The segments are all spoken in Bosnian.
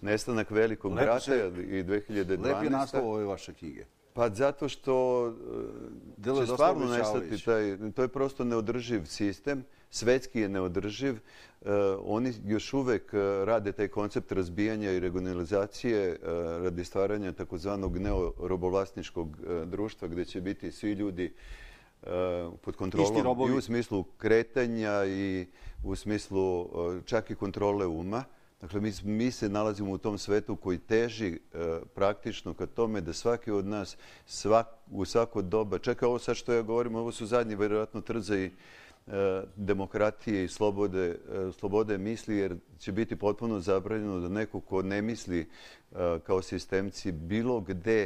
nestanak velikog brata i 2012. Lep je naslov ove vaše knjige. Pa zato što će stvarno nestati to je prosto neodrživ sistem, svetski je neodrživ. Oni još uvek rade taj koncept razbijanja i regionalizacije radi stvaranja takozvanog neorobovlasničkog društva gde će biti svi ljudi pod kontrolom i u smislu kretanja i u smislu čak i kontrole uma. Dakle, mi se nalazimo u tom svetu koji teži praktično ka tome da svaki od nas u svako doba, čeka ovo sad što ja govorim, ovo su zadnji vjerojatno trzaji demokratije i slobode misli, jer će biti potpuno zabranjeno da neko ko ne misli kao sistemci bilo gde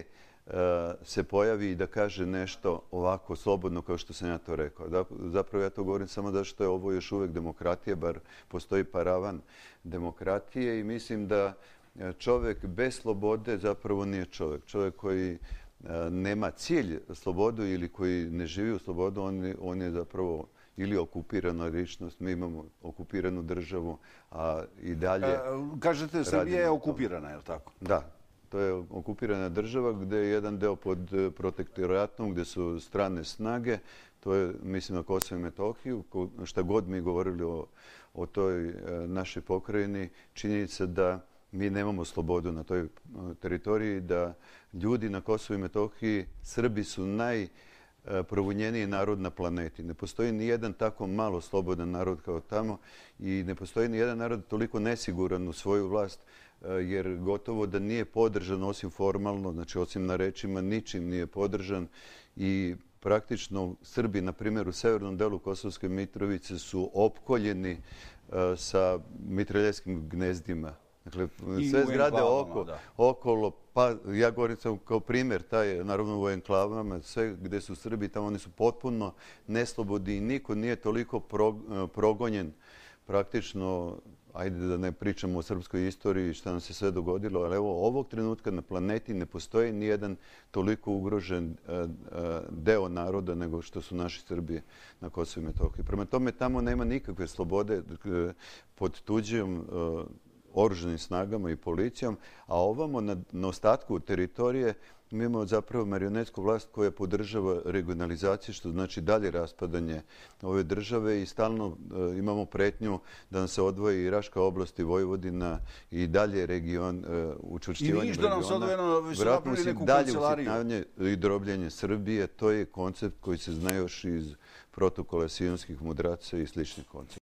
se pojavi i da kaže nešto ovako slobodno kao što sam ja to rekao. Zapravo ja to govorim samo da što je ovo još uvek demokratija, bar postoji paravan demokratije i mislim da čovek bez slobode zapravo nije čovek. Čovek koji nema cilj slobodu ili koji ne živi u slobodu, on je zapravo ili okupirana ličnost. Mi imamo okupiranu državu, a i dalje... Kažete, Srbija je okupirana, je li tako? Da. To je okupirana država gde je jedan deo pod protektoratom, gde su strane snage. To je, mislim, na Kosovo i Metohiju. Šta god mi govorili o toj našoj pokrajini, činjenica da mi nemamo slobodu na toj teritoriji, da ljudi na Kosovo i Metohiji, Srbi su najprovunjeniji narod na planeti. Ne postoji ni jedan tako malo slobodan narod kao tamo i ne postoji ni jedan narod toliko nesiguran u svoju vlast, jer gotovo da nije podržan osim formalno, znači osim na rečima, ničim nije podržan i praktično Srbi, na primjer, u severnom delu Kosovske Mitrovice su opkoljeni sa mitraljetskim gnezdima. Dakle, sve zgrade okolo, pa ja govorim samo kao primjer, taj, naravno u enklavama, sve gde su Srbi, tamo oni su potpuno neslobodni i niko nije toliko progonjen praktično. Ajde da ne pričamo o srpskoj istoriji, šta nam se sve dogodilo, ali evo, ovog trenutka na planeti ne postoji nijedan toliko ugrožen deo naroda nego što su naši Srbi na Kosovo i Metohiji. Prema tome, tamo nema nikakve slobode pod tuđim oružanim snagama i policijom, a ovamo na ostatku teritorije mi imamo zapravo marionetsku vlast koja podržava regionalizaciju, što znači dalje raspadanje ove države i stalno imamo pretnju da nam se odvoji i Raška oblast i Vojvodina i dalje region, učvršćivanje regiona. Vratno se dalje usitnjavanje i drobljenje Srbije. To je koncept koji se zna još iz protokola sionskih mudraca i sličnih koncepta.